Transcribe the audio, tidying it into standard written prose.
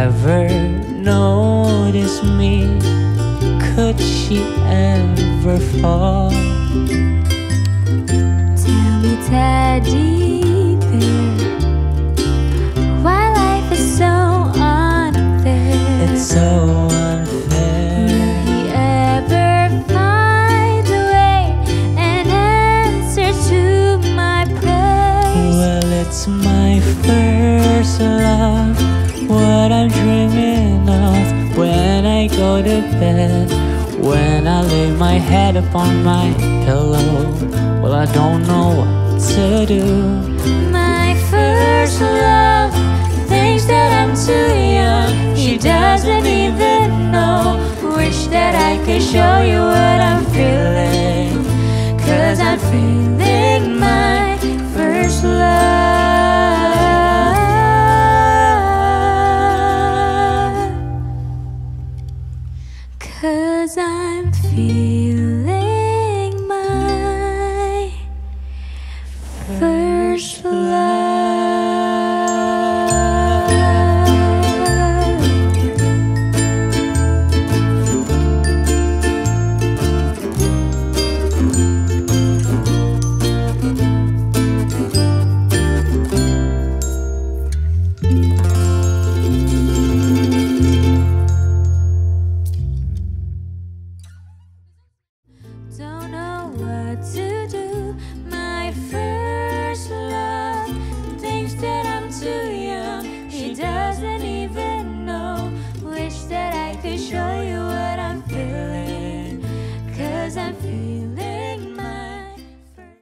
ever notice me? Could she ever fall? Tell me, teddy bear, why life is so unfair? It's so unfair. Will he ever find a way, an answer to my prayers? Well, it's my first love, what I'm dreaming of when I go to bed, when I lay my head upon my pillow. Well, I don't know what to do. My first love thinks that I'm too young. She doesn't even know. Wish that I could show you what I'm feeling, 'cause I'm feeling my first love. 'Cause I'm feeling my first love. Don't know what to do. My first love thinks that I'm too young. She doesn't even know. Wish that I could show you